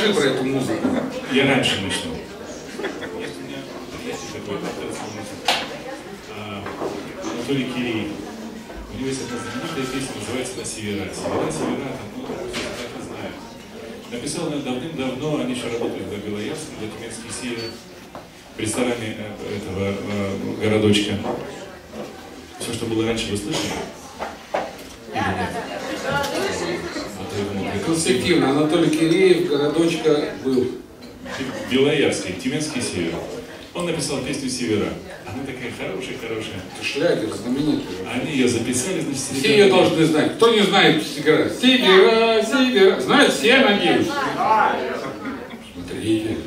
Расскажи про эту музыку. Я раньше начну. Есть такой Анатолий Киреев. У него есть одна знаменитая песня, называется «На севера». Севера, ну, так и знают. Написал она давным-давно, они еще работали в Белоярске, для Тюменский север, в ресторане этого городочка. Все, что было раньше, вы слышали? Или нет? Конструктивно. Анатолий Киреев, городочка был. Белоярский, Тюменский север. Он написал песню «Севера». Она такая хорошая. Шлягер, знаменитый. Они ее записали, значит, все ее должны знать. Кто не знает «Севера»? Севера. Знают все, надеюсь. Смотрите.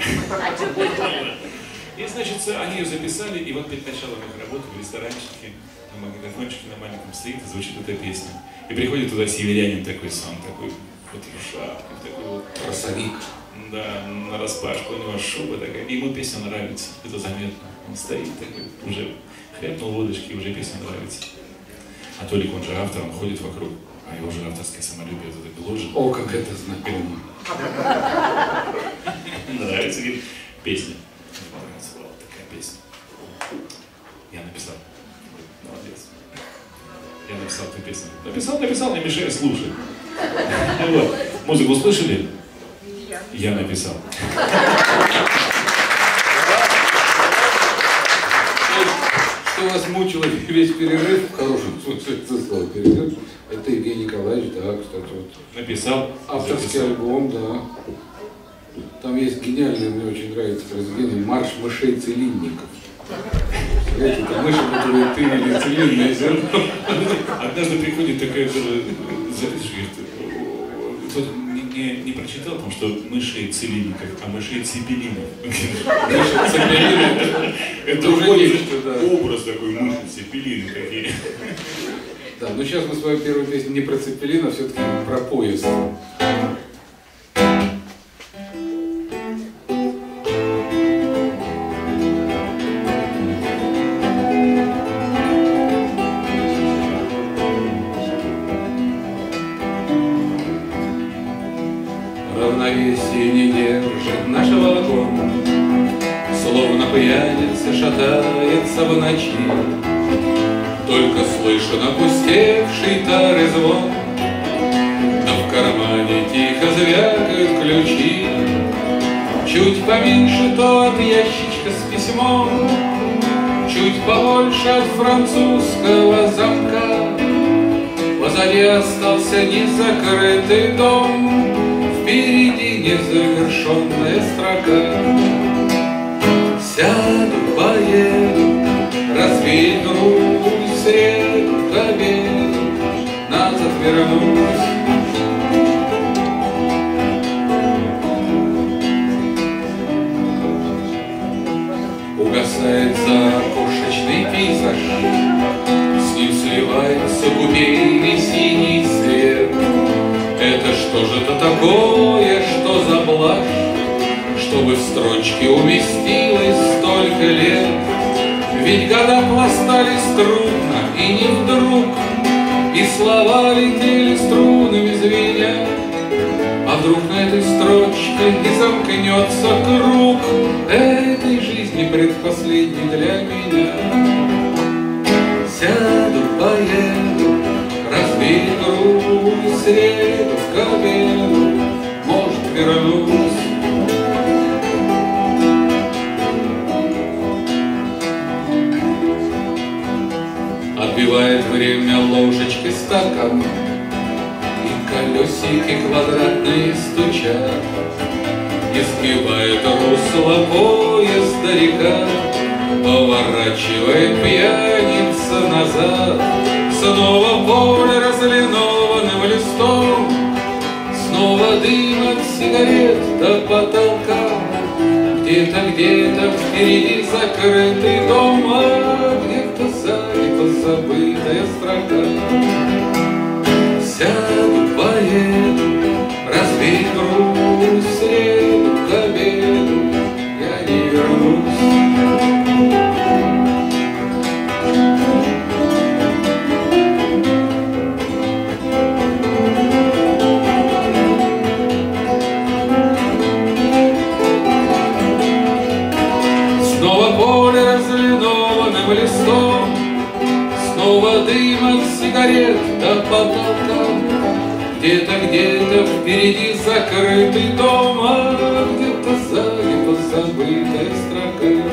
И, значит, они ее записали, и вот перед началом их работы в ресторанчике, на магнитофончике на маленьком стоит и звучит эта песня. И приходит туда северянин такой сам, такой вот в шапке, такой вот... Красавик. Да, нараспашку, у него шуба такая, и ему песня нравится, это заметно. Он стоит такой, уже хлебнул водочки, уже песня нравится. А Толик, он же автор, он ходит вокруг, а его же авторское самолюбие это гложет. О, как это знакомо. Нравится, говорит, песня. Нравится, вот такая песня. Я написал. Молодец. Я написал эту песню. Написал, не мешай, слушай. Вот. Музыку слышали? Я написал. Что вас мучило весь перерыв, в хорошем смысле слова перерыв, это Евгений Николаевич, да, кстати, вот. Написал. Авторский альбом, да. Там есть гениальный, мне очень нравится произведение «Марш мышей-целинников». Это мыши, которые тырили целинное зерно. Однажды приходит такая запись, кто-то не прочитал, потому что мышей целинников, а мышей цепелинов. Мыши цепелины, это уже образ такой, мыши цепелины какие. Да, но сейчас мы свою первую песню не про цепелин, а все-таки про поезд. Равновесие не держит наш вагон, словно пьяница шатается в ночи. Только слышен опустевший тары звон, да в кармане тихо звякают ключи. Чуть поменьше тот ящичка с письмом, чуть побольше от французского замка. Позади остался незакрытый дом, впереди незавершенная строка. Сяду, поеду, развеять грусть, среду, к обеду, назад вернусь. Угасает закушечный пейзаж, с ним сливается купейный синий свет. Это что же это такое, что за блажь, чтобы в строчке уместилось столько лет? Ведь года пластались трудно и не вдруг, и слова летели струнами звеня. А вдруг на этой строчке не замкнется круг этой жизни предпоследней для меня? Сяду, поеду, разбей грусть, среду, к обеду, может, вернусь. Отбивает время ложечкой стакан, и колесики квадратные стучат. Избивает русло поезда река, поворачивает пьяница назад. Снова поле разлинованным листом, снова дым от сигарет до потолка. Где-то впереди закрытый дом, а где-то сзади позабытая строка. Сяду, поеду, разбей грусть, среду, к обеду, я не вернусь. густого дыма от сигарет до потолка. Где-то впереди закрытый дом, а где-то сзади позабытая строка.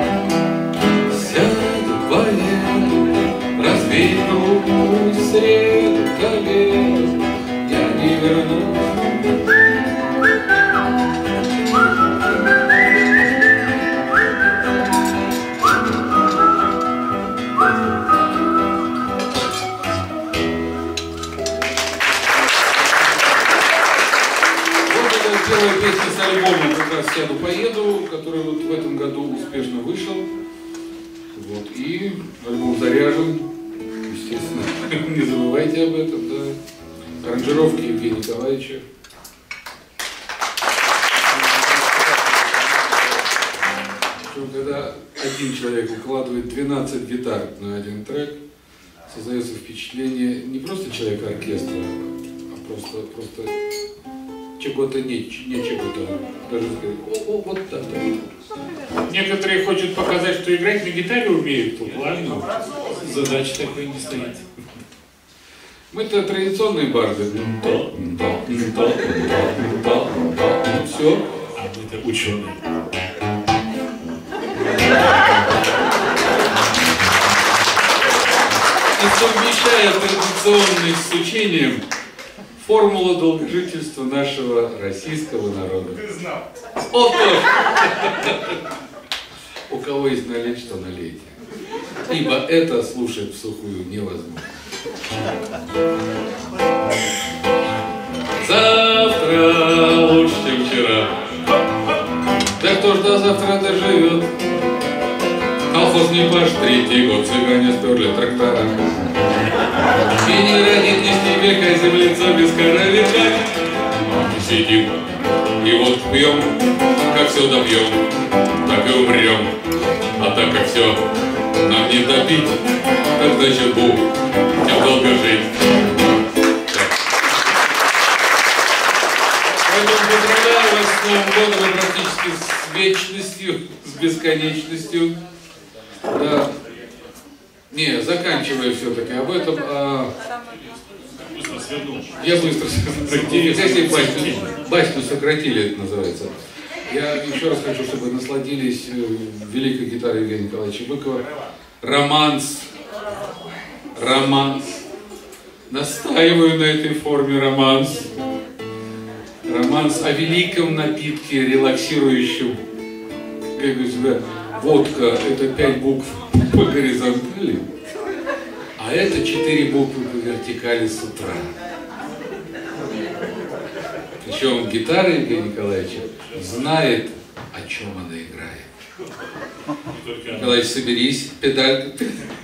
Сяду в валет, разберу среду колен, я не вернусь. Первая песня с альбома как раз «Сяду, поеду», который вот в этом году успешно вышел. Вот. И альбом заряжен, естественно, не забывайте об этом, да. Аранжировки Евгения Николаевича. Когда один человек укладывает 12 гитар на один трек, создается впечатление не просто человека-оркестра, а просто чего-то нечего-то. Даже сказать, вот так. Некоторые хотят показать, что играть на гитаре умеют. Ладно, задача такой не стоит. Мы-то традиционные барды. Все. А мы-то ученые. И совмещая традиционность с учением, формула долгожительства нашего российского народа. Ты знал. Вот тоже. У кого есть налить, что налейте. Ибо это слушать всухую невозможно. Завтра лучше, чем вчера. Да кто ж до завтра доживет? Колхоз не паш, третий год цыгане сперли трактора. И не родит ни снега, землица без коровика. Сидим и вот пьем, как все добьем, так и умрем. А так как все нам не добить, так значит Бог, тем долго жить. Поэтому поздравляю вас с Новым годом и практически с вечностью, с бесконечностью. Да. Не, заканчивая все-таки об этом. Я быстро басню сократили, это называется. Я еще раз хочу, чтобы насладились великой гитарой Евгения Николаевича Быкова. Романс. Романс. Настаиваю на этой форме романс. Романс о великом напитке, релаксирующем. Как у тебя водка – это 5 букв по горизонтали, а это 4 буквы по вертикали с утра. Причем гитара Евгения Николаевича знает, о чем она играет. Николаевич, соберись, педаль.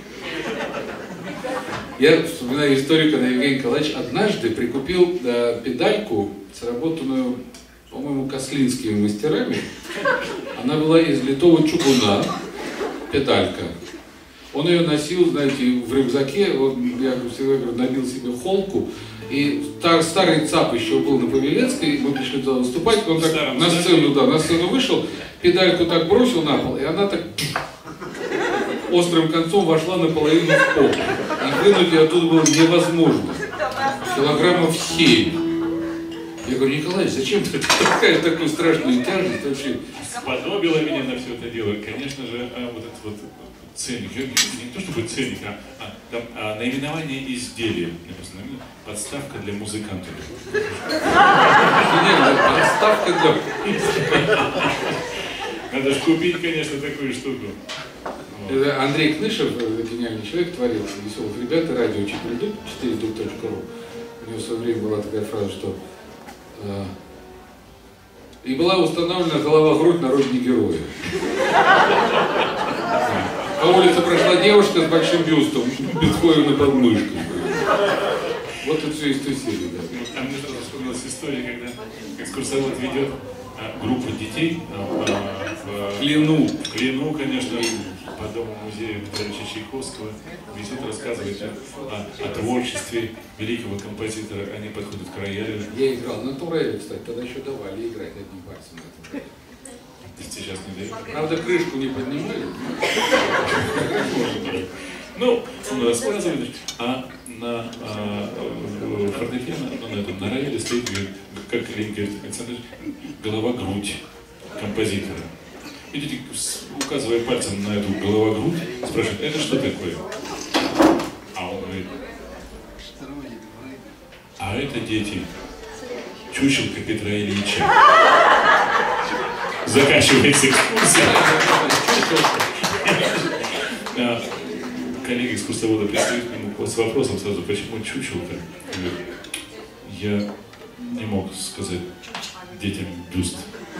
Я вспоминаю историю, когда Евгений Николаевич однажды прикупил педальку, сработанную, по-моему, кослинскими мастерами. Она была из литого чугуна, педалька. Он ее носил, знаете, в рюкзаке, я всегда говорю, набил себе холку. И старый ЦАП еще был на Павелецкой, мы пришли туда выступать, он так на сцену вышел, педальку так бросил на пол, и она так острым концом вошла наполовину в пол. И вынуть ее оттуда было невозможно. Килограммов 7. Я говорю, Николаевич, зачем ты такую страшную тяжесть вообще? Сподобило меня на все это дело, конечно же, вот этот вот ценник, не то чтобы ценник, а наименование изделия. Подставка для музыкантов. Подставка для... Надо же купить, конечно, такую штуку. Андрей Кнышев, гениальный человек, творил «Веселых ребят» и радио 4dub.ru. У него в свое время была такая фраза, что и была установлена голова-грудь на родине героя. По улице прошла девушка с большим бюстом, Бетховена под мышкой. Вот это все из той серии, да. Там мне тоже вспомнилась история, когда экскурсовод ведет группу детей в Клину, конечно, по дому музея товарища Чайковского, висит, рассказывает о творчестве великого композитора. Они подходят к роялю. Я играл на туреле, кстати, тогда еще давали играть одним пальцем. Сейчас не дают. Правда, крышку не поднимали. Ну, он рассказывает, а на фортепиано, на рояле стоит, как Лень говорит, Александр, голова-грудь композитора. Видите, указывая пальцем на эту голова-грудь, спрашивает, это что такое? А он говорит, а это дети, чучелка Петра Ильича. Заканчивается экскурсия. Коллега экскурсовода пристает к нему с вопросом сразу, почему чучелка? Я не мог сказать детям бюст.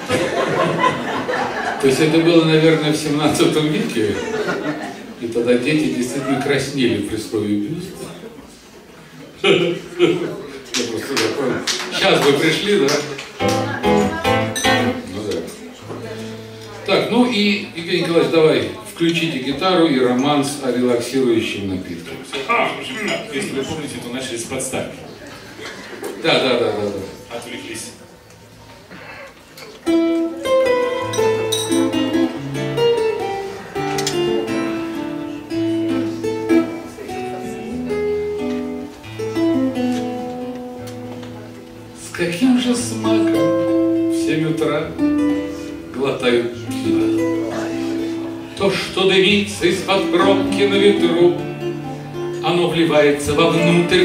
То есть это было, наверное, в 17 веке, и тогда дети действительно краснели при слове бюст. Я просто такой. Сейчас вы пришли, да? Ну да. Так, ну и, Евгений Николаевич, давай, включите гитару и романс о релаксирующем напитке. Если вы помните, то начали с подставки. Да. Отвлеклись. С каким же смаком в 7 утра глотают пиво? То, что дымится из-под пробки на ветру, оно вливается вовнутрь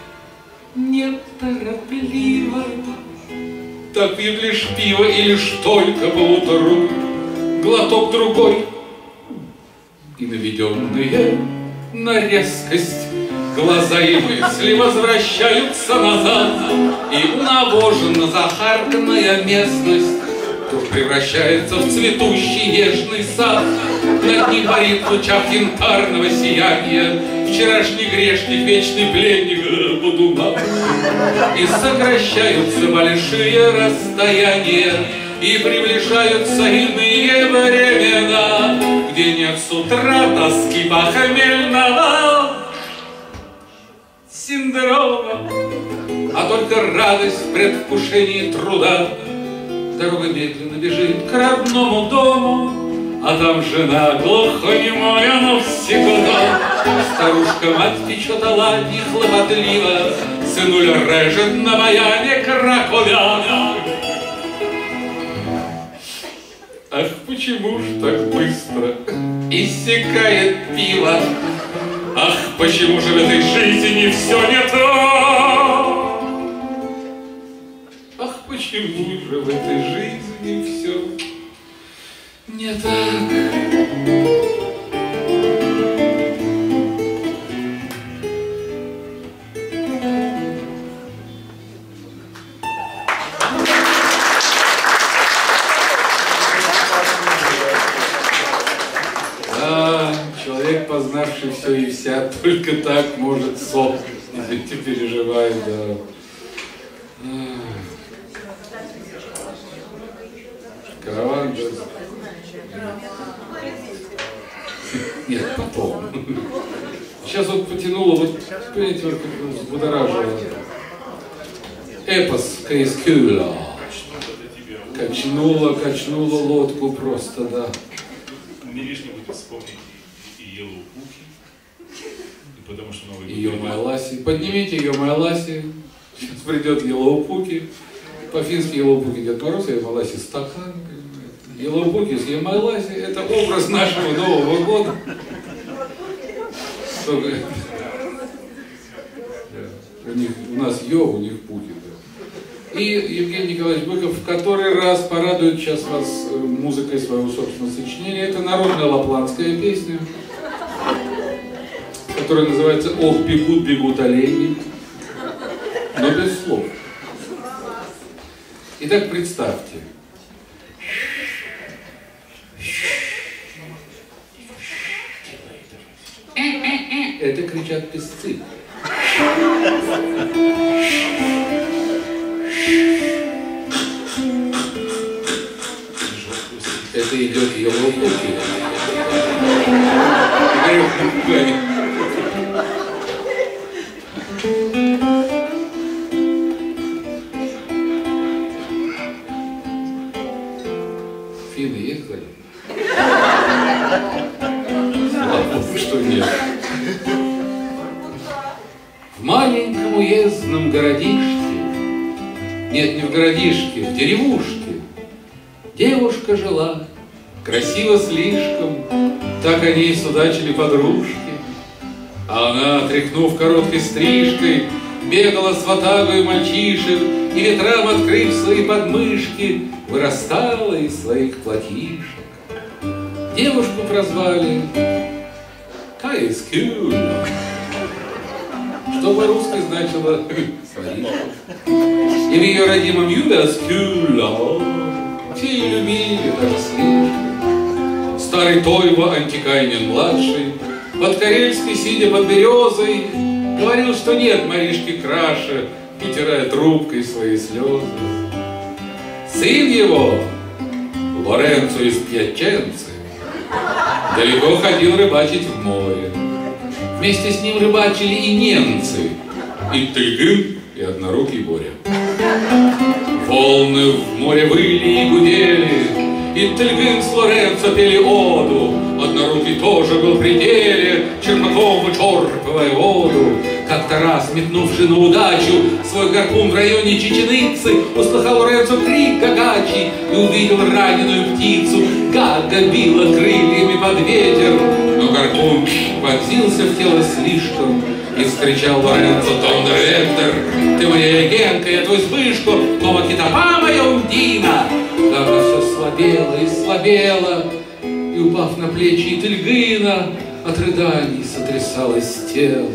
неторопливо. Так пьют лишь пиво и лишь только по утру, глоток другой, и наведенные на резкость глаза и мысли возвращаются назад, и унавожена захарканная местность вдруг превращается в цветущий нежный сад. Над ним парит в лучах янтарного сияния вчерашний грешник, вечный пленник Будуна. И сокращаются большие расстояния, и приближаются иные времена, где нет с утра тоски похмельного синдрома, а только радость в предвкушении труда. Дорога медленно бежит к родному дому, а там жена глухонемая навсегда. Старушка-мать печет оладьи хлопотливо, сынуля режет на баяне кракуля. Ах, почему ж так быстро иссякает пиво? Ах, почему же в этой жизни все не то? Ах, почему же в этой жизни все не так? Человек, познавший все и вся, только так может сон, если ты переживаешь, да. Караван, да. Нет, потом. Сейчас вот потянуло, вот, понимаете, вот как взбудоражило. Эпос Кейскюля. Качнула лодку просто, да. Не лишне будет вспомнить и Елу Пухи, потому что новый год. И Йомайласи. Поднимите Йомайласи. Сейчас придет Елоупуки. По-фински Елоупуки Дед Мороз, Йомайласи стакан. Елоупуки с Йомайласи. Это образ нашего Нового года. У нас Йо, у них Пухи. И Евгений Николаевич Быков в который раз порадует сейчас вас музыкой своего собственного сочинения. Это народная лапландская песня, которая называется «Ох, бегут, бегут олени», но без слов. Итак, представьте. Это кричат песцы. Это идет Елоупуки. Финны есть, кстати? Слава Богу, что нет. В маленьком уездном городишке, нет, не в городишке, в деревушке, девушка жила, красиво слишком, так о ней судачили подружки. А она, тряхнув короткой стрижкой, бегала с ватагой мальчишек и, ветрам открыв свои подмышки, вырастала из своих платьишек. Девушку прозвали Каискюль, что по-русски значило «своишка». И в ее родимом Юберскюля все ее любили даже слишком. Старый Тойва Антикайнин-младший, под Карельской, сидя под березой, говорил, что нет Маришки краше, утирая трубкой свои слезы. Сын его, Лоренцо из Пьяченцы, далеко ходил рыбачить в море. Вместе с ним рыбачили и немцы, и Тыгын, и однорукий Боря. Волны в море выли и гудели, и Тыгын с Лоренцо пели оду. Однорукий тоже был при деле, черпаком вычерпывая воду. Как-то раз, метнувши на удачу свой гарпун в районе Чеченицы, услыхал Лоренцо крик гагачий и увидел раненую птицу. Гага била крыльями под ветер, но гарпун вонзился в тело слишком. И вскричал Лоренцо: «Тондер-вектор, ты моя Генка, я твой Вспышку, Тома Китапа моя Ундина!» Гага все слабела и слабела, и, упав на плечи Тыльгына, от рыданий сотрясалось тело.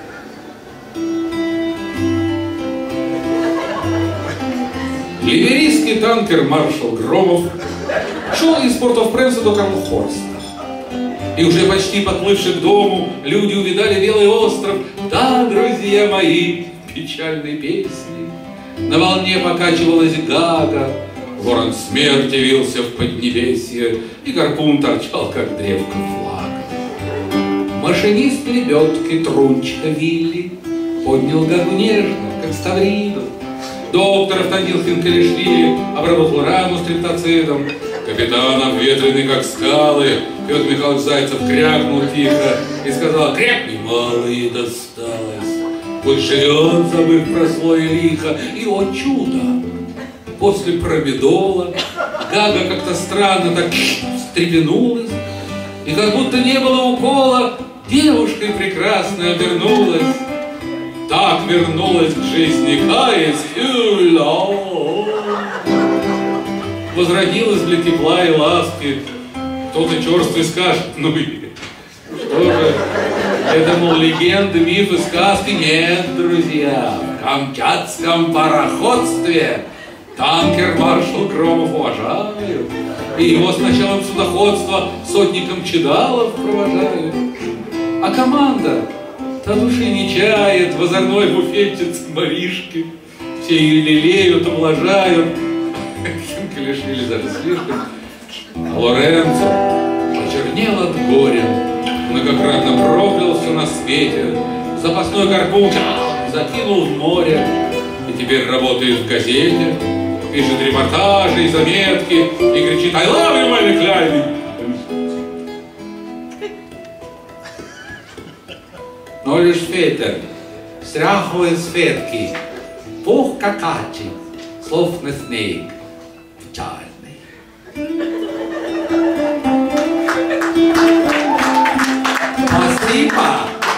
Ливерийский танкер маршал Громов шел из Порт-о-Пренса до Карлхорста. И уже почти подплывши к дому, люди увидали белый остров. Да, друзья мои, печальной песни на волне покачивалась Гага. Ворон смерти вился в поднебесье, и гарпун торчал, как древко флага. Машинист лебедки Трунчика Вилли поднял Гагу нежно, как ставриду. Доктор Автандил Хинкелишвили обработал рану стриптоцидом. Капитан, обветренный, как скалы, Петр Михайлович Зайцев крякнул тихо и сказал: «Крякни, мало ей досталось, пусть живет, забыв про свой лихо». И, о чудо, после промедола Гага как-то странно так встрепенулась, и как будто не было укола, девушкой прекрасной обернулась. Так вернулась к жизни Каискюля. Возродилась для тепла и ласки. Кто-то черствый скажет: ну и что же, это, мол, легенды, мифы, сказки? Нет, друзья, в камчатском пароходстве танкер маршал Громов уважают, и его с началом судоходства сотником Чедалов провожают. А команда та души не чает в озорной буфетчице Маришки. Все ее лелеют, ублажают. Хинкелишвили даже слишком. А Лоренцо почернел от горя, многократно проклял все на свете, запасной гарпун закинул в море и теперь работает в газете, пишет репортажи и заметки и кричит: «I love you, my Klein!» Но лишь ветер стряхивает с ветки пух какачий, словно снег печальный. Спасибо!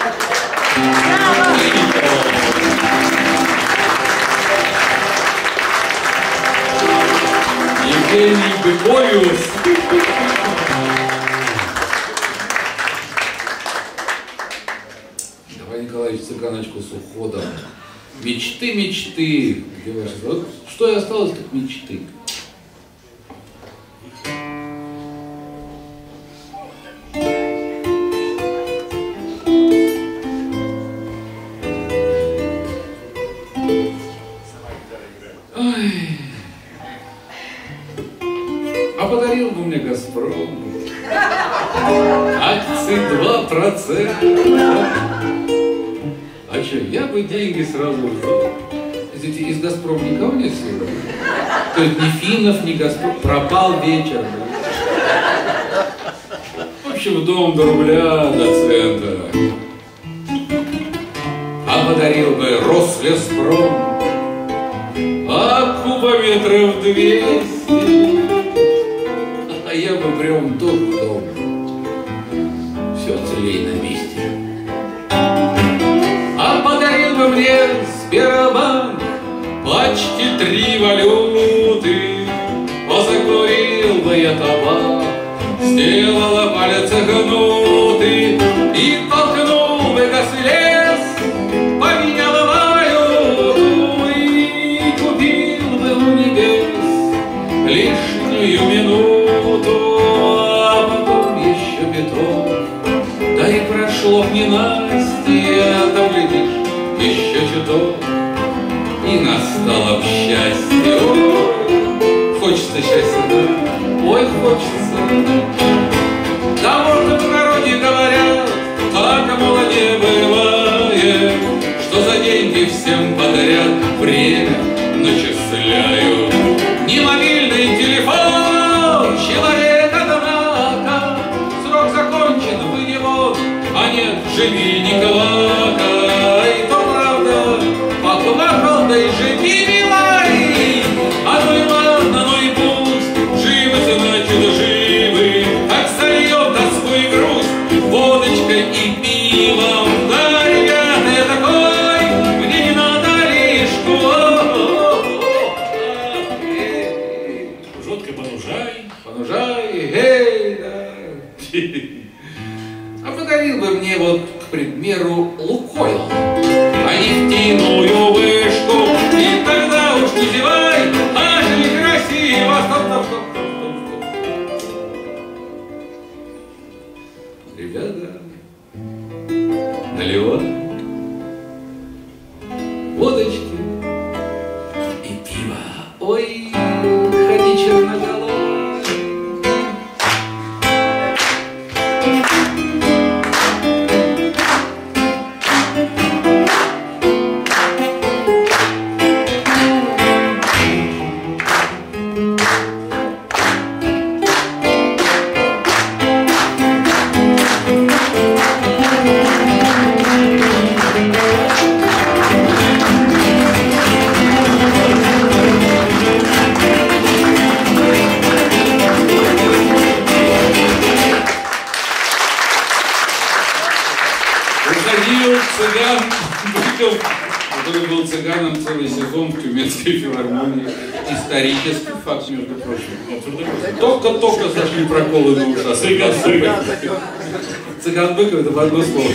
Евгений Быкориус. Давай, Николаевич, цыганочку с уходом. Мечты, мечты. Где ваши? Вот что и осталось, так мечты. Ой. А подарил бы мне «Газпром» акции 2%. А что, я бы деньги сразу взял. Извините, из «Газпром» никого нет сегодня? То есть ни финнов, ни «Газпром». Пропал вечер. В общем, в дом до рубля, до цента. подарил бы Рослеспром, а кубометров 200, а я бы прям тут в дом. Все целей на месте. А подарил бы мне Сбербанк пачки 3 валюты, позакурил бы я табак, сделала палец гнутый и толкнул бы газ-лес, поменял валюту и купил бы у небес лишнюю минуту, а потом еще бетон. Да и прошло б ненастье, а там, глядишь, еще чуток, и настало б счастье. Ой, хочется счастья, да? Ой, хочется. Да вот в народе говорят, так мало не бывает, что за деньги всем подряд время начисляют. Не мобильный телефон человека, однако, срок закончен, выйди вон, а нет, живи, не квака. И то правда, поплакал, да и живи, милай. А ну и ладно, ну и пусть, живы, значит, живы. Как сольем тоску и грусть водочкой и пивом. Да, ребята, я такой, мне не надо лишку. Жутко понужай. Понужай, эй, да. А подарил бы мне вот, к примеру, Лукойл, а нефтяную вышку, и тогда уж не зевай, а жили красиво. Стоп. Ребята, наливай водочки и пиво. Ой, ходи черноголовый. Который был цыганом целый сезон в Тюменской филармонии. Исторический факт, между прочим. Только зашли проколы на ушах. Цыган Быков — это в одно слово.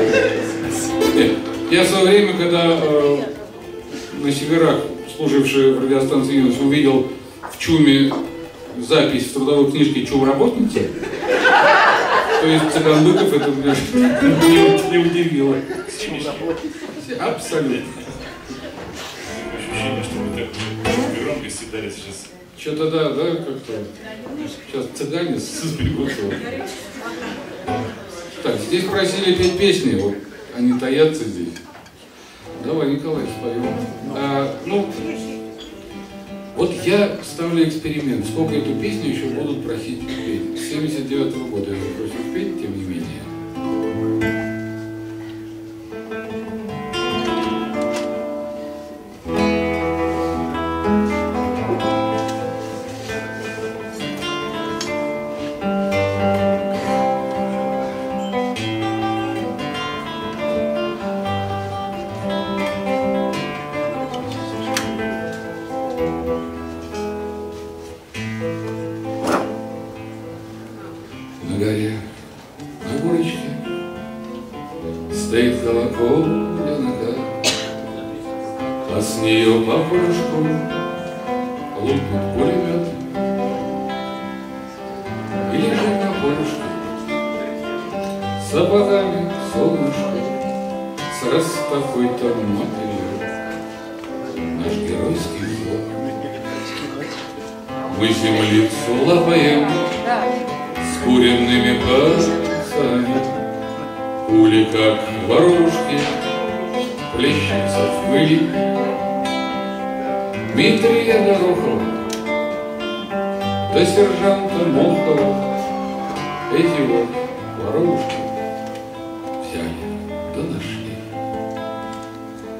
Я в свое время, когда на северах, служивший в радиостанции «Юность», увидел в ЧУМе запись в трудовой книжке «ЧУМ-работница», то есть Цыган Быков, это меня не удивило. Абсолютно. Ощущение, что мы так громкости дали сейчас. Что-то да, как-то. Сейчас цыгане сбегутся. Так, здесь просили петь песни, вот они таятся здесь. Давай, Николай, споем. Вот я ставлю эксперимент, сколько эту песню еще будут просить петь. С 79-го года я просил петь, тем не менее. На горочке стоит колоколенка, а с нее по полюшку лупнет пулемет. И лежит на полюшке сапогами солнышко с раз такой-то матерью наш геройский флот. Мы землицу лапаем с куренными пальцами, пули, как воробушки, плещутся в пыли. Дмитрия Горохова до сержанта Молхова эти вот воробушки взяли да нашли.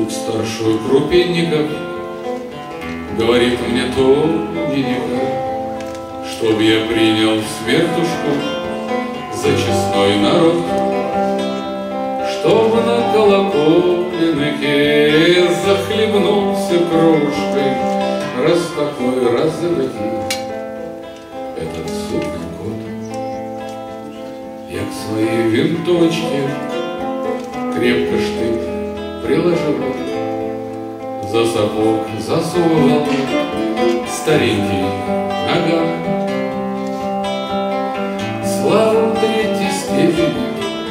Стук старшой крупенников говорит мне тоненько, чтоб я принял смертушку за честной народ, чтоб на колоколенке захлебнулся крошкой, раз такой разовый этот сукин кот. Я к своей винтовочке крепко штык приложил, за сапог засовывал старенький наган. Слава третьей степени,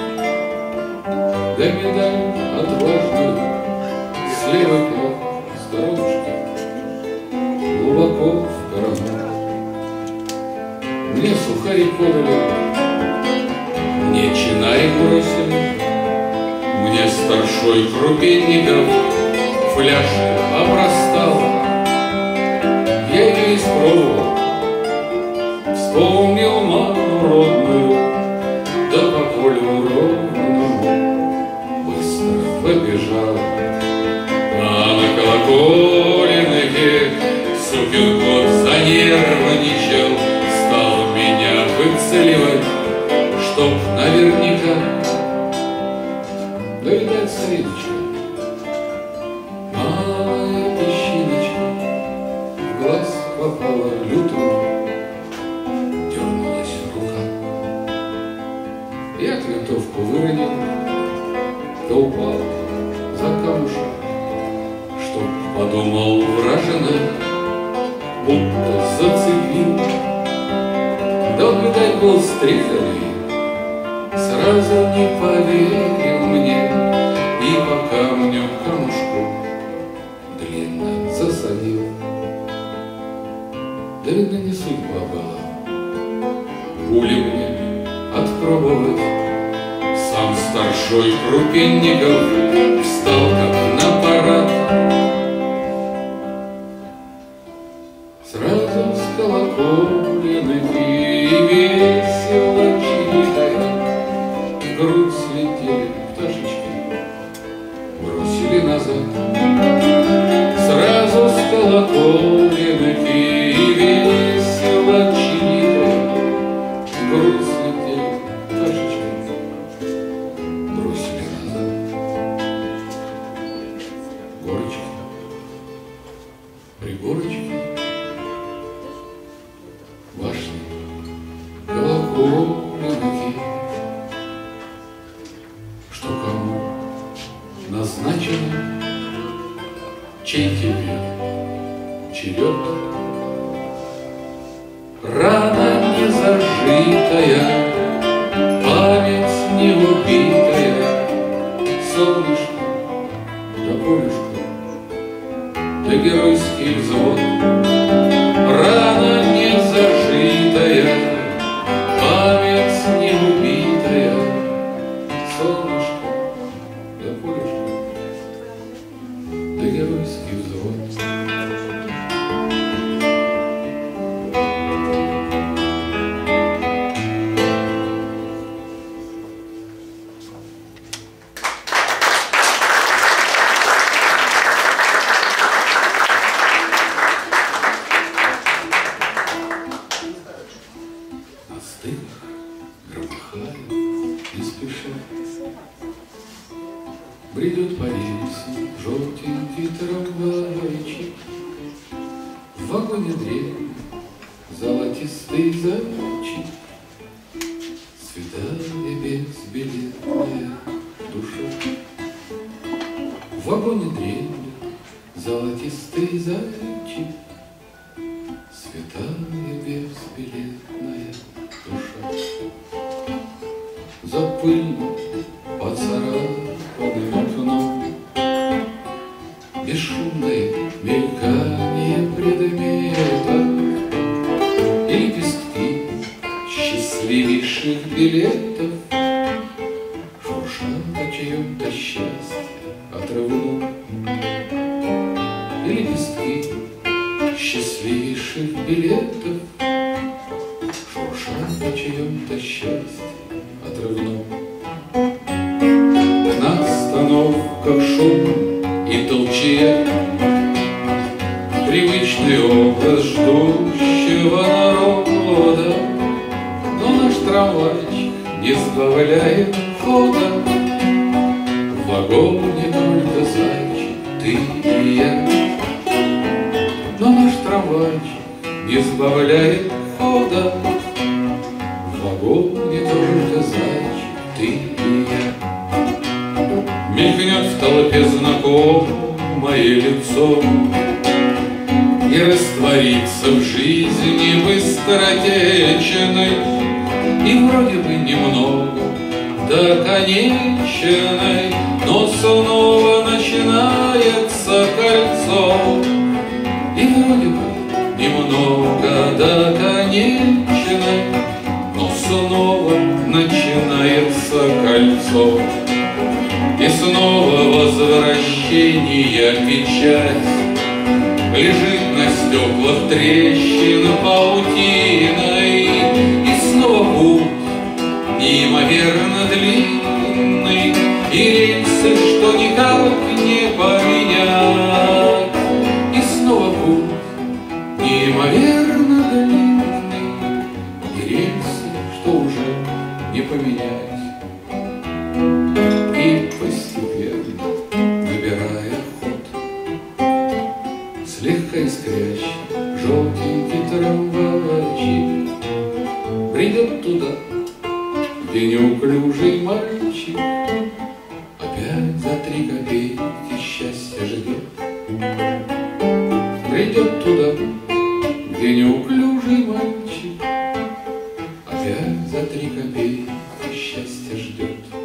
да медаль отважную с левой сторонушки глубоко в карман. Мне сухари подали, мне чинай бросили, мне старшой Крупенников фляжка обрастала. Я ее испробовал, вспомнил маму родную, да по полю ровному быстро побежал. А на колоколенке сукин кот занервничал, стал меня выцеливать, чтоб наверняка долетать средочка. Малая песчиночка в глаз попала лютую, дернулась рука. Я винтовку выронил, да упал за камушек, чтоб подумал вражина, будто зацепил. Да он, видать, был стрелянный, сразу не поверил мне и по камню камушку длинно засадил. Да, видно, не судьба была пули мне отпробовать. Сам старшой Крупенников встал как на парад, сразу с колоколенки весело читая, в грудь слетели пташечки, бросили назад. Сразу с колоколенки весело читая, в грудь слетели пташечки, бросили назад. Горочки, пригорочки, башни, колоколенки, что кому назначено, чей тебе черед. Рана не зажитая, память не убитая, солнышко да полюшко да геройский взвод. Рана не зажитая, память не убитая, солнышко да полюшко да геройский взвод. На стыках громыхая не спеша бредет по рельсу желтенький трамвайчик. В вагоне древний золотистый зайчик, святая безбилетная душа. В вагоне древний золотистый зайчик, святая безбилетная душа. За пыльным поцарапанным окном бесшумное мелькание предметов и лепестки счастливейших билетов шуршат о чьем-то счастье отрывном. И лепестки счастливейших билетов шуршат о чьем-то счастье отрывном. На остановках шум и и толчья. Привычный образ ждущего народа, но наш трамвайчик не сбавляет хода. В вагоне только зайчик, ты и я. Но наш трамвайчик не сбавляет хода. В вагоне только зайчик, ты и я. Мелькнет в толпе знакомое лицо и растворится в жизни быстротечной, и вроде бы немного до конечной, но снова начинается кольцо. И вроде бы немного до конечной, но снова начинается кольцо. И снова возвращение печать лежит на стеклах трещин паутиной. И снова путь неимоверно длинный, и рельсы, что никак не поменять. И снова путь неимоверно длинный, и рельсы, что уже не поменять. И постепенно, набирая ход, слегка искрящий желтенький трамвайчик придет туда, где неуклюжий мальчик опять за 3 копейки счастья ждет. Придет туда, где неуклюжий мальчик опять за 3 копейки счастья ждет.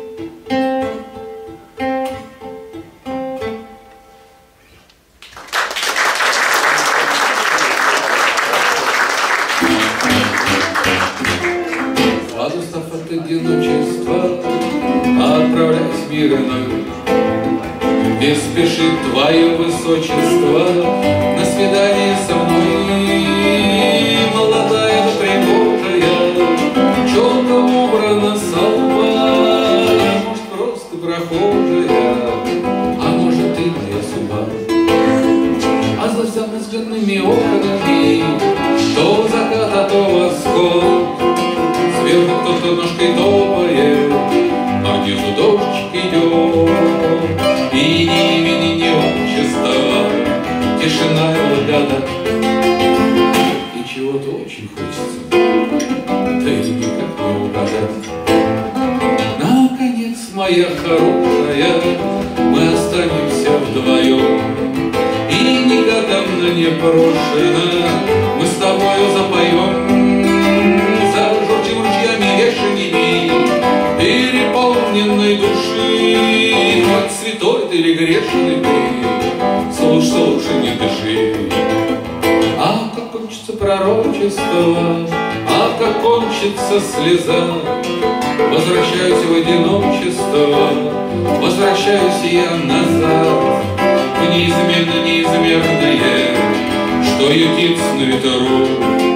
Устав от одиночества, отправляясь в мир иной, где спешит твое высочество на свидание со мной. Молодая да пригожая, челком убрана солба, может, просто прохожая, а может, и моя судьба. А за замызганными окнами то закат, а то восход. Сверху кто-то ножкой топает, а внизу дождичек идет. И ни имени, ни отчества, тишина и благодать. И чего-то очень хочется, да и никак не угадать. Наконец, моя хорошая, мы останемся вдвоем. И негодовно непрошено мы с тобою запоем. Зажжем ручьями вешеньями переполненной души. Хоть святой ты или грешный ты, слушай, слушай, не дыши. А как кончится пророчество, а как кончится слеза, возвращаюсь в одиночество, возвращаюсь я назад, в неизменно неизмерное, что ютится на ветру,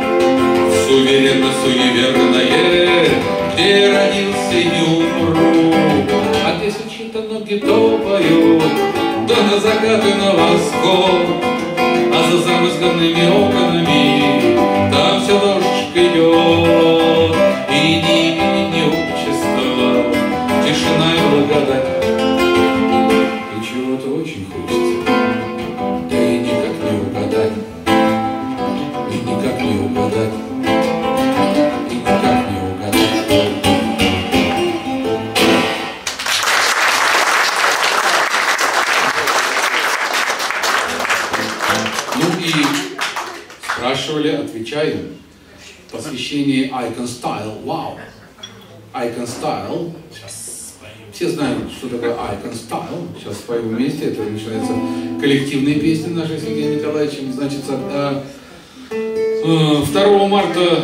суверенно-суеверное, где я родился и не умру. А если чьи-то ноги топают, да на закат и на восход, а за замызганными окнами там все дождичек идет. И ни имени, ни отчества, тишина и благодать. И чего-то очень хочется, да и никак не угадать, и никак не угадать. Спрашивали, отвечаем. Посвящение Icon Style. Вау! Icon Style. Все знают, что такое Icon Style. Сейчас спою вместе. Это начинается коллективные песни нашей с Сергеем Николаевичем. Значит, 2 марта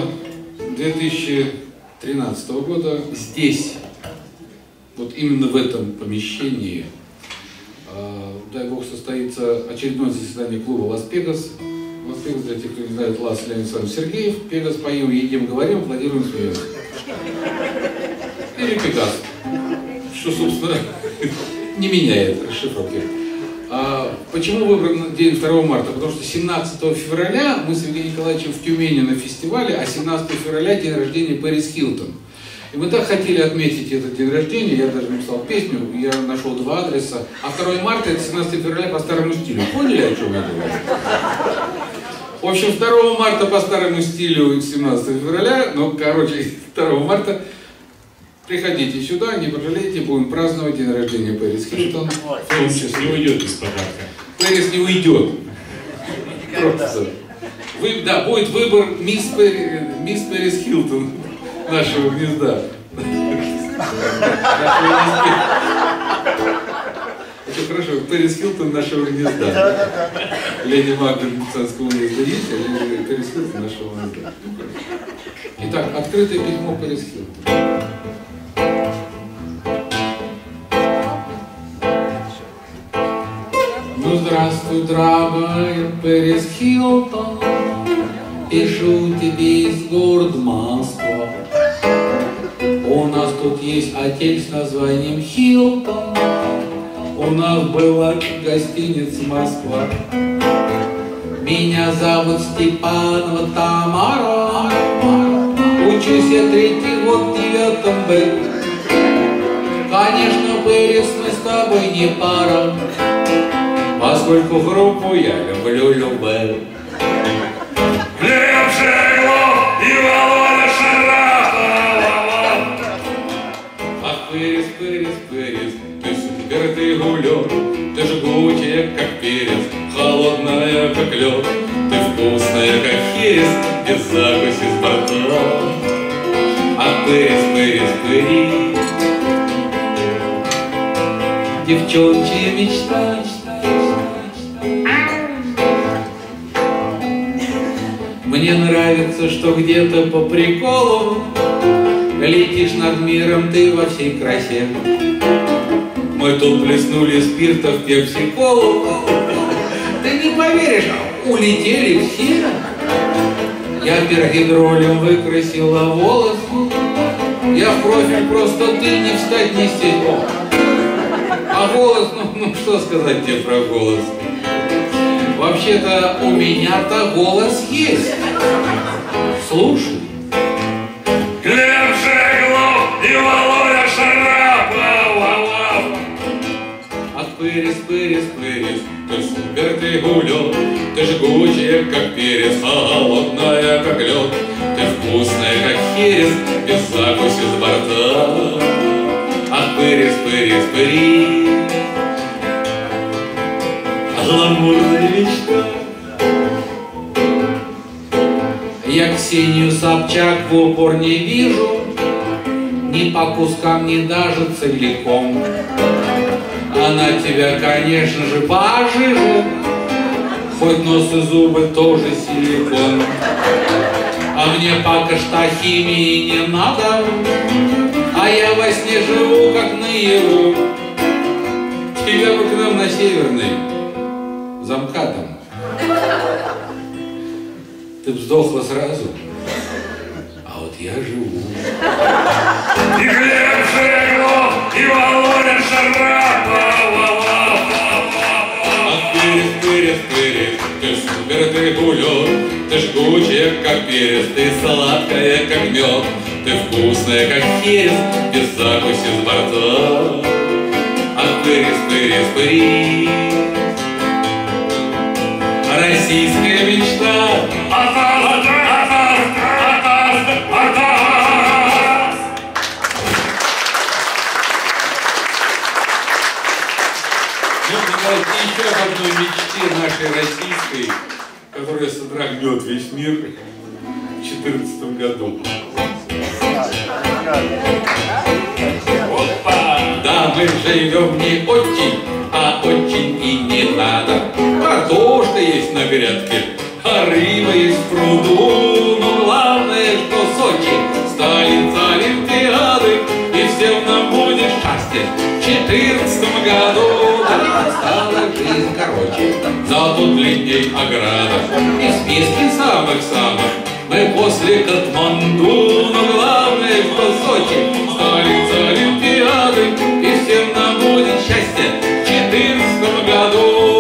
2013 года здесь, вот именно в этом помещении, дай бог, состоится очередное заседание клуба «Лас-Пегас». «Лас-Пегас», для тех, кто не знает, Лас Леонид Александрович Сергеев, Пегас, поем, едим, говорим, аплодируем, смеемся. Или Пегас, что, собственно, не меняет расшифровки. Почему выбран день 2 марта? Потому что 17 февраля мы с Евгением Николаевичем в Тюмени на фестивале, а 17 февраля день рождения Пэрис Хилтон. И мы так хотели отметить этот день рождения, я даже написал песню, я нашел 2 адреса. А 2 марта это 17 февраля по старому стилю. Поняли, о чем я говорю? В общем, 2 марта по старому стилю 17 февраля, ну, короче, 2 марта приходите сюда, не пожалейте, будем праздновать день рождения Пэрис Хилтон. Пэрис не уйдет без подарка. Пэрис не уйдет. Просто. Да, будет выбор мисс Пэрис Хилтон нашего гнезда. Это хорошо, Пэрис Хилтон нашего гнезда. Леди Макбет Царского гнезда есть, а Пэрис Хилтон нашего гнезда. Итак, открытое письмо Пэрис Хилтон. Ну, здравствуй, дорогая Пэрис Хилтон, пишу тебе из города Москва. У нас тут есть отель с названием Хилтон. У нас была гостиница Москва. Меня зовут Степанова Тамара. Учусь я 3-й год в 9 Б. Конечно, Пэрис, мы с тобой не пара, поскольку группу я люблю любэ. Глеб Жеглов и Володя Шарапов. Ах, Пэрис, Пэрис, Пэрис, ты супер, ты гулён, ты жгучая, как перец, холодная, как лед, ты вкусная, как херес, без закуси с борта. Ах, Пэрис, Пэрис, Пэрис, девчончья мечта. Мне нравится, что где-то по приколу летишь над миром ты во всей красе. Мы тут плеснули спирта в пепси-колу. Ты не поверишь, улетели все. Я пергидролем выкрасила волосы. Я в профиль просто ты не встать, не сесть. А голос, ну что сказать тебе про голос? Вообще-то у меня-то голос есть. Слушай. Глеб Жеглов и Володя Шарапов. Ах, Пэрис, Пэрис, Пэрис, ты супер, ты гулён, ты жгучая, как перец, холодная, как лед, ты вкусная, как херес, без закуси с борта. Ах, Пэрис, Пэрис, Пэрис, гламурная мечта. Я Ксению Собчак в упор не вижу, ни по кускам, ни даже целиком. Она тебя, конечно же, пожиже, хоть нос и зубы тоже силикон. А мне пока что химии не надо, а я во сне живу, как наяву. Тебя бы к нам на Северный, замкатом. Ты б сдохла сразу, а вот я живу. И Глеб Жеглов и Володя Шарапов. Ах, Пэрис, Пэрис, Пэрис, ты супер, ты гулён, ты жгучая, как перец, ты сладкая, как мед, ты вкусная, как херес, без закуси с борта. Ах, Пэрис, Пэрис, Пэрис, российская мечта. Нужно говорить еще об одной мечте нашей российской, которая содрогнет весь мир в 2014 году. Опа! Да, мы живем не очень, а очень и не надо. Картошка есть на грядке, а рыба есть в пруду. Но главное, что Сочи столица Олимпиады, и всем нам будет счастье в 2014 году. Да, стала жизнь короче, зато длинней ограда. И в списке самых-самых мы после Катманду. Но главное, что Сочи столица Олимпиады, и всем нам будет счастье в 2014 году.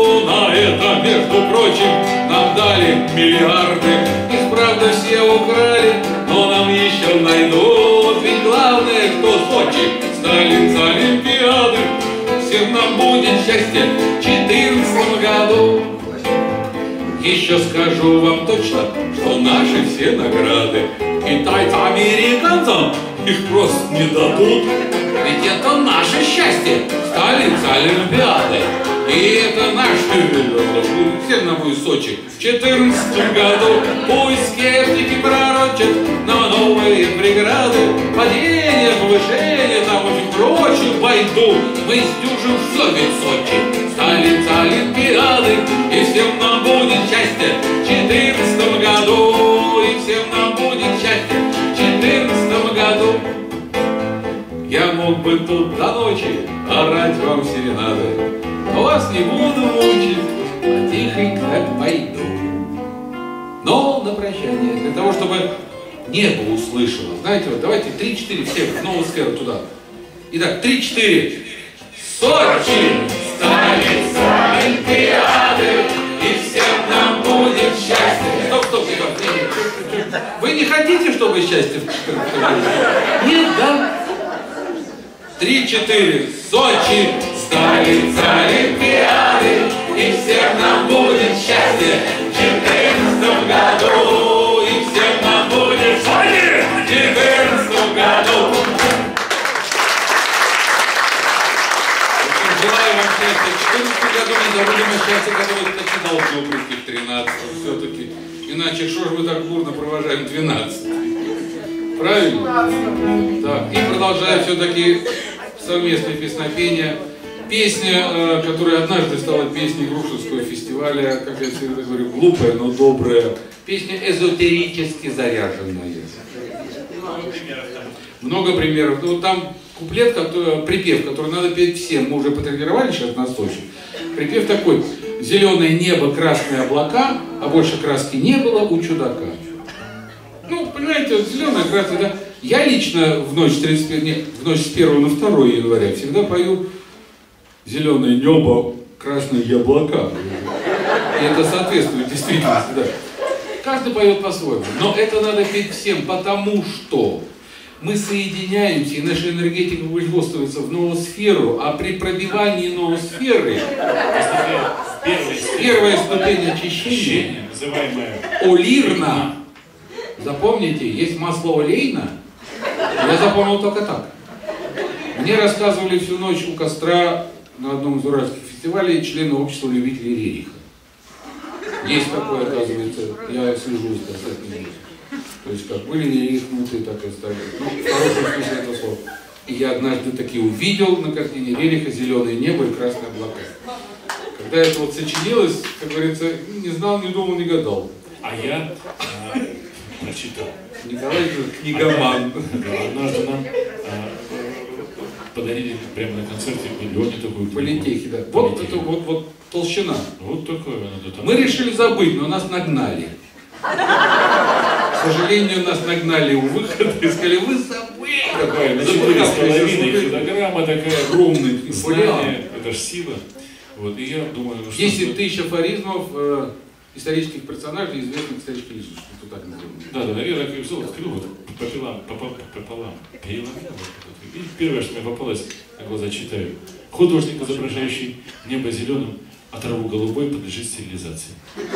найдут. Ведь главное, кто в Сочи, столица Олимпиады. Всем нам будет счастье в 14 году. Еще скажу вам точно, что наши все награды китайцам, американцам их просто не дадут. Ведь это наше счастье, столица Олимпиады. И это наш всем нам будет Сочи в 14 году. Пусть скептики пророчат нам новые преграды, падение, повышение, там очень прочую байду. Мы сдюжим все, ведь Сочи столица Олимпиады. И всем нам будет счастье в 14 году. И всем нам будет счастье в 14 году. Я мог бы тут до ночи орать вам серенады, но вас не буду мучить, а тихонько пойду. Но на прощание, для того, чтобы небо услышало, знаете, вот давайте 3-4 все в новую сферу туда. Итак, 3-4. Сочи, столица Олимпиады, и всем нам будет счастье. Стоп, ребят, вы не хотите, чтобы счастье? Нет, да? 3-4. Сочи, столица Олимпиады, и всем нам будет счастье в 14 году. И всем нам будет счастье в 14 году. Желаю вам счастья в 14 году. Не забудем о счастье, которое таки должно прийти в 13 все-таки. Иначе что же мы так бурно провожаем 12? Правильно? Так, и продолжаю все-таки совместное песнопение. Песня, которая однажды стала песней Грушевского фестиваля, как я всегда говорю, глупая, но добрая. Песня эзотерически заряженная. Много примеров. Ну, там куплет, припев, который надо петь всем. Мы уже потренировали сейчас на Сочи. Припев такой: зеленое небо, красные облака, а больше краски не было у чудака. Ну, понимаете, зеленое, красное, да? Я лично в ночь с 1 на 2 января всегда пою зеленое небо, красные облака. И это соответствует действительности, да. Каждый поет по-своему. Но это надо петь всем, потому что мы соединяемся, и наша энергетика выстраивается в ноосферу, а при пробивании ноосферы первая ступень очищения, называемая олирна. Запомните, есть масло олейна. Я запомнил только так. Мне рассказывали всю ночь у костра на одном из уральских фестивалей члены общества любителей рериха. Есть такое, оказывается, я слежу за этим. То есть как были рерихнутые, так и стали. Ну, в хорошем смысле этого слова. И я однажды таки увидел на картине рериха зеленое небо и красные облака. Когда это вот сочинилось, как говорится, не знал, не думал, не гадал. А я прочитал. Николай книгоман. Однажды нам подарили прямо на концерте миллионе такую Политехи, да. Вот это вот толщина. Вот такое надо. Мы решили забыть, но нас нагнали. К сожалению, нас нагнали у выхода и сказали: вы забыли. Такая 4,5 килограмма, такая огромная знание, это ж сила. Вот, и я думаю, что... 10 тысяч афоризмов исторических персонажей, известных исторических личностей, что так называется. Да, я так и взял, открыл вот пополам. И первое, что мне попалось на глаза, читаю: художник, изображающий небо зеленым, а траву голубой, подлежит стерилизации.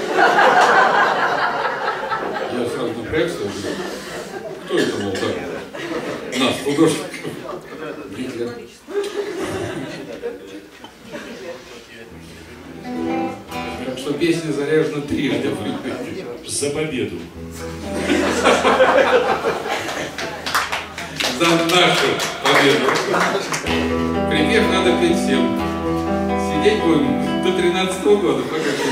Я сразу напрягся, кто это был так? Нас, художник. Гитлер. Так что песня заряжена трижды. За победу. За нашу победу. Припев надо петь всем. Сидеть будем до 13-го года.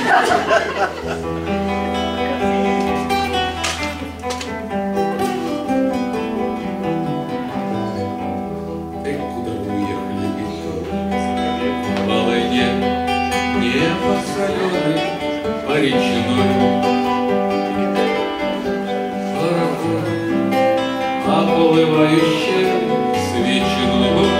Небо соленый, по речной, пароход, оплывающий свечной,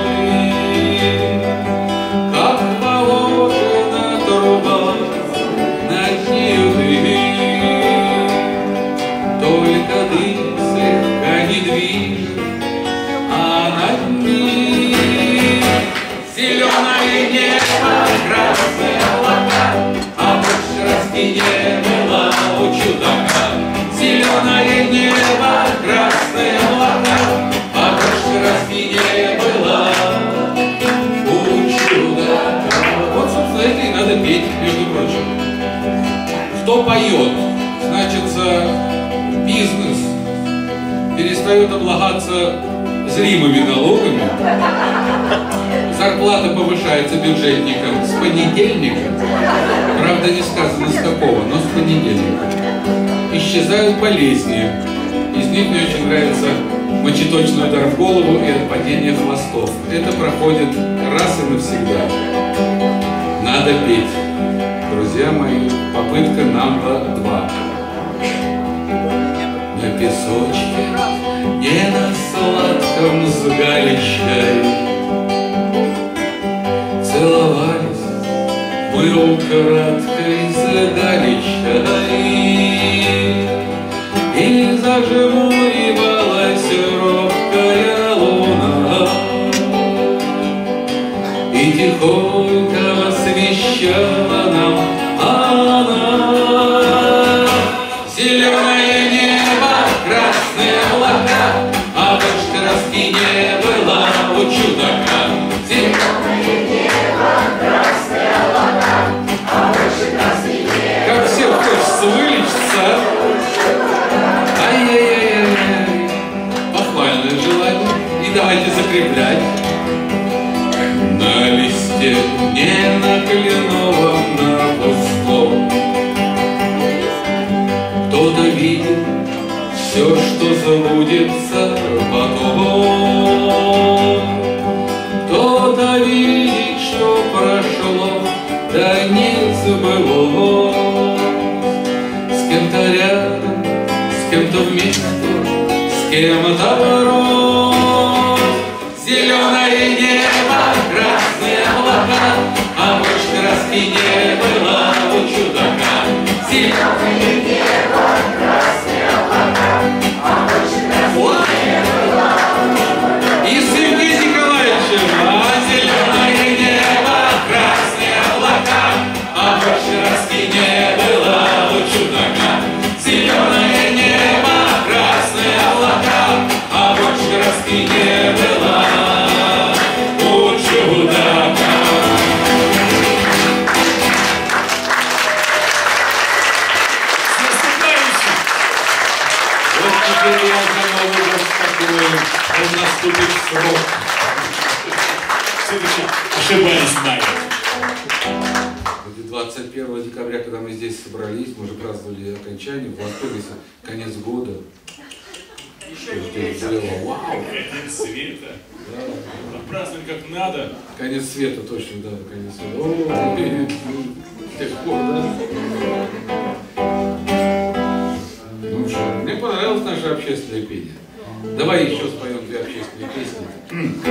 как положена труба на дни, только дым слегка не движется. зримыми налогами. Зарплата повышается бюджетникам с понедельника. Правда, не сказано с какого, но с понедельника. Исчезают болезни. Из них мне очень нравится мочеточный удар в голову и падение хвостов. Это проходит раз и навсегда. Надо петь. Друзья мои, попытка номер 2. На песочке, не на сладком с галечкой целовались мы украдкой с галечкой, и зажмуривалась робкая луна, и тихонько освещала нам она. Зеленое небо, красные облака, а больше краски не было у чудака. Зеленое небо, красные облака, а больше краски не было. Как всем хочется вылечиться. Ай-яй-яй-яй. Похвальное желание. И давайте закреплять. На листе, не на кленовом, на пустом. Кто-то видит все, что забудется потом. Кто-то видит, что прошло, да не забылось. С кем-то рядом, с кем-то вместе, с кем-то врозь. Зеленое небо, красные облака, а больше краски не было у чудака. Зеленое небо, красные облака, а больше краски не было. И с Евгением Николаевичем. Зеленое небо, красные облака, а больше краски не было у чудака. Зеленое небо, красные облака, а больше краски не было у чудака. Теперь я уже могу быть спокоен, он наступит срок. Все-таки ошибались нами. 21 декабря, когда мы здесь собрались, мы же праздновали окончание, в Лас-Вегасе, конец года. Вау! Конец света. Да. Празднуем как надо. Конец света, точно, да, конец света. О, с тех пор, да? Ну что, мне понравилось наше общественное пение. Давай еще споем 2 общественные песни.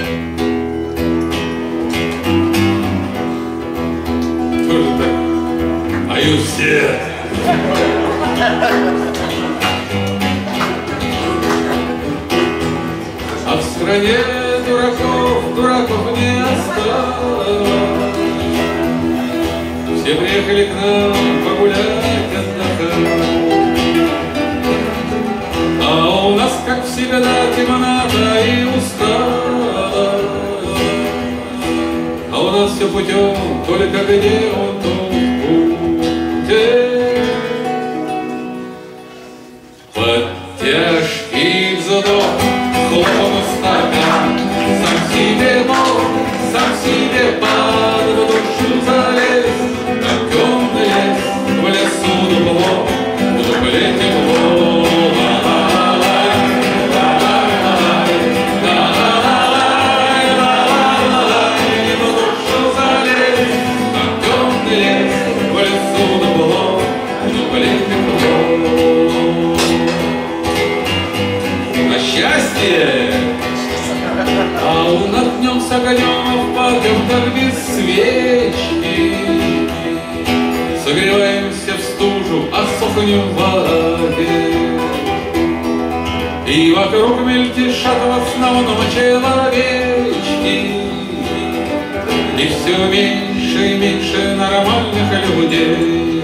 Тоже так. Пою все. А в стране дураков, дураков не осталось. Все приехали к нам погулять, отдохнуть. А у нас, как всегда, темнота и усталость. А у нас все путем, только где он тот путь. Под тяжкий вздох, хлопом стакан, сам себе мог, сам себе под душу залез. Как темный лес, в лесу дупло, в дупле тепло. А он над днем с огнем падем, как без свечки. Согреваемся в стужу, а сохнем в воде. И вокруг мельтешат в основном человечки. И все меньше и меньше нормальных людей.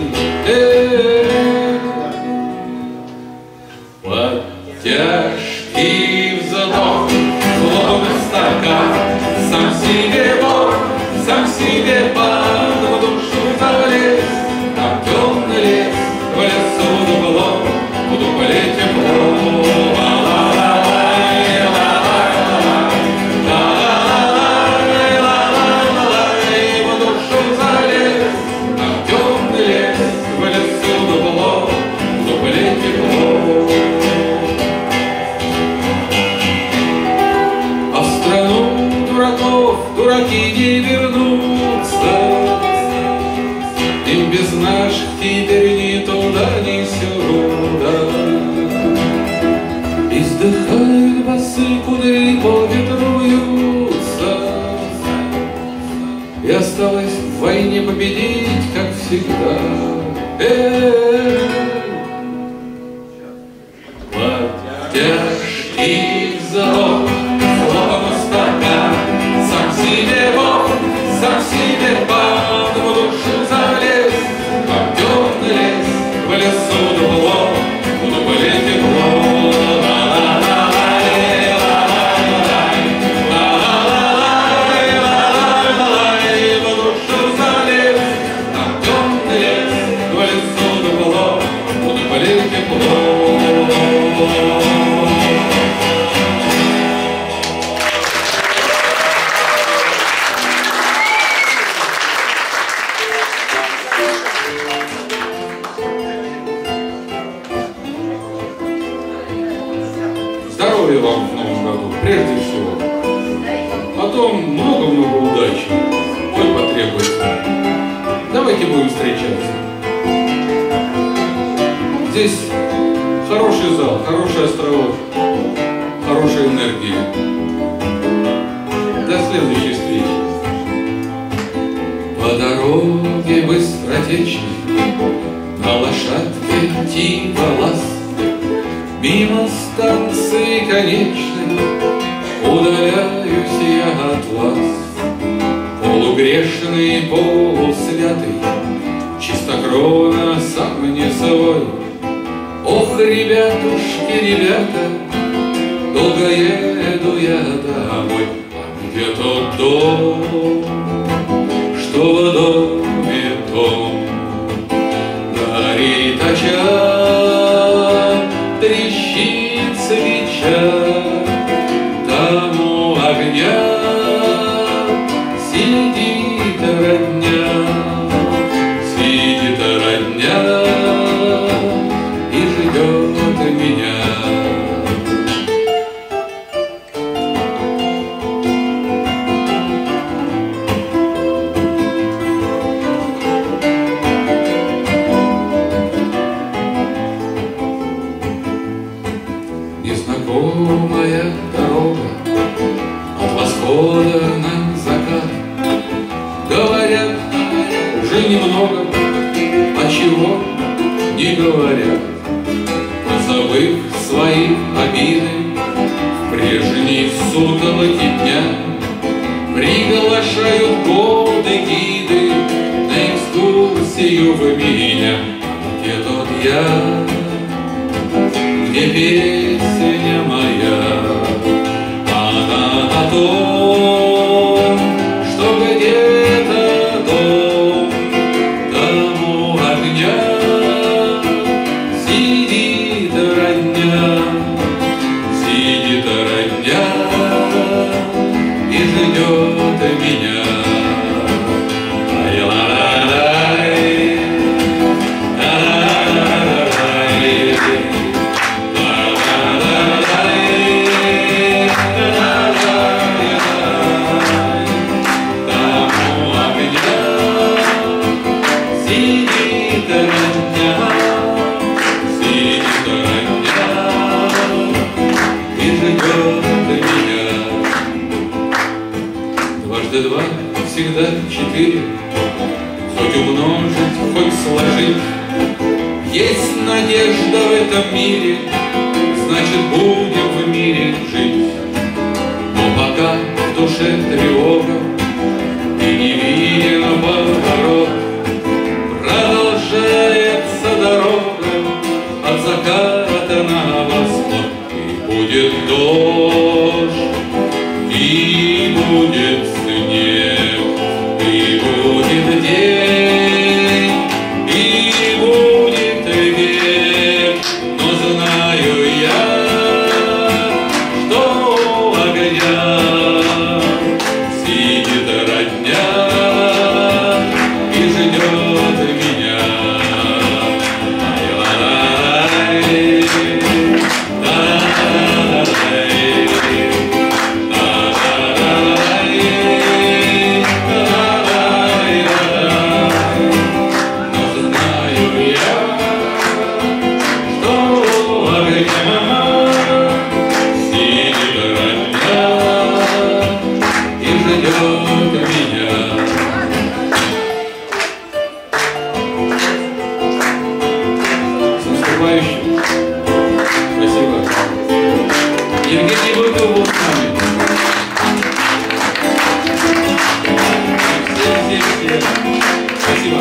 Под тяжкий вздох, хлопный стакан, сам себе Бог, сам себе под душу залез. Там темный лес, в лесу дупло, в дупле тепло. так и не вернутся. Им без наших теперь ни туда, ни сюда. Издыхают басы кудри, по ветру вьются. И осталось в войне победить, как всегда. Под тяжкий вздох, слово мостака, сам себе Бог, сам себе под душу залез. А в темный лес, в лесу дупло, в дупле тепло. Здоровья вам в новом году, прежде всего. Потом много-много удачи. Ой, потребуется. Давайте будем встречаться. Здесь хороший зал, хороший островок, хорошая энергия. До следующей встречи. По дороге быстротечной, на лошадке типа лаз, мимо станции конечной удаляюсь я от вас. Полугрешный, полусвятый, чистокровно сам не свой. Ох, ребятушки, ребята, долго еду я домой. А где тот дом, что в доме том горит очаг, трещит свеча, там у огня сидит родня, сидит родня и ждет меня. Незнакомая дорога от восхода на закат. Говорят, уже немного, а чего не говорят. Позабыв свои обиды, в прежней сутолоке дня приглашают годы гиды на экскурсию в меня. Где тот я, где песня моя, она о том, что где-то дом, там у огня сидит родня, сидит родня и ждет меня. Дважды два всегда четыре, хоть умножить, хоть сложить. Есть надежда в этом мире, значит будем в мире жить. Но пока в душе тревога и не виден поворот, продолжается дорога от заката на восход. И будет дождь, и будет снег, и будет день, и будет век. Но знаю я, что у огня родня и ждет меня. С наступающим. Спасибо. Евгений Быков был с нами. Все. Спасибо.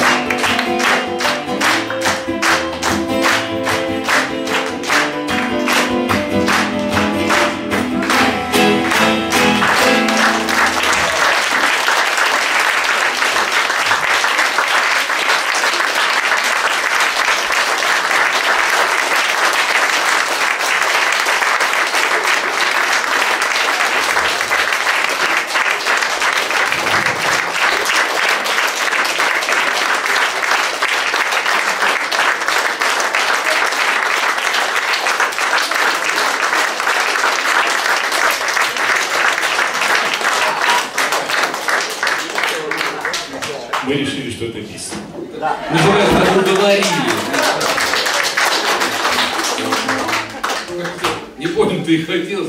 Мы решили, что это бис. Называется, уговорили. Не понял, ты и хотел.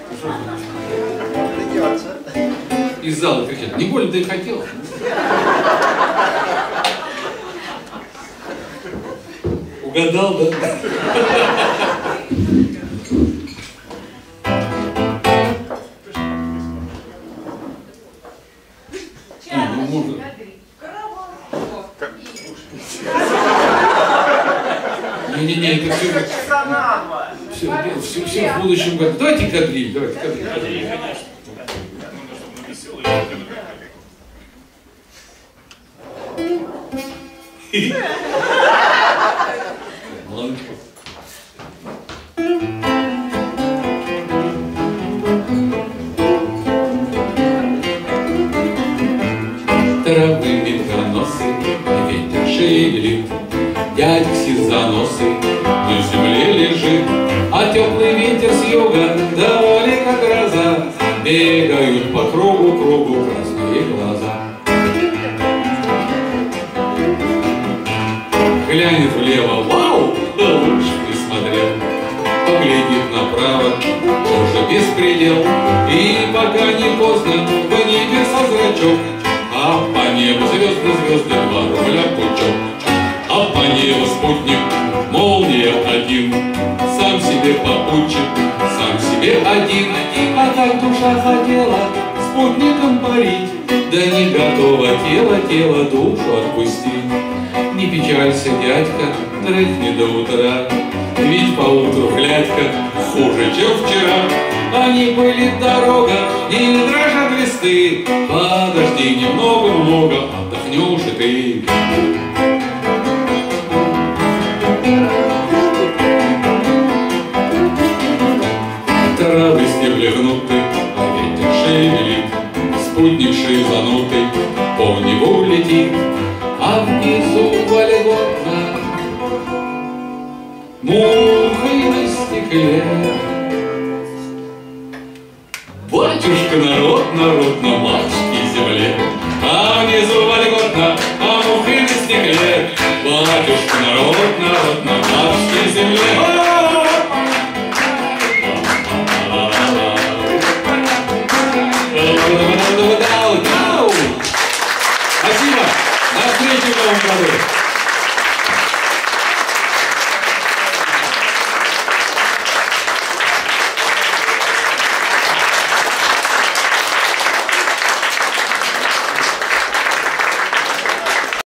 Из зала кричат. Не больно ты и хотел. Угадал, да? Не-не-не, это все в будущем году. Давайте кадриль, давайте кадриль. Кадриль, конечно. Молодчик. Травы ветроносы, ветер шевелит, дядька сизоносый на земле лежит, а теплый ветер с юга, вдали как гроза, бегают по кругу красные глаза. Глянет влево, вау, да лучше не смотрел, поглядит направо, тоже беспредел, и пока не поздно, в небеса зрачок, а по небу звезды, 2 рубля пучок. А по небу спутник, молния один, сам себе попутчик, сам себе один. А как душа хотела спутником парить, да не готова тело душу отпустить. Не печалься, дядька, дрыхни до утра, ведь поутру глядь-ка хуже, чем вчера. А не пылит дорога, не дрожат листы, подожди немного, отдохнешь и ты. Травы стебли гнуты, а ветер шевелит, спутник шизанутый по небу летит, а внизу вольготно мухой на стекле. Батюшка, народ на матушке земле, а внизу вольготно, а мухой на стекле. Батюшка, народ на матушке земле.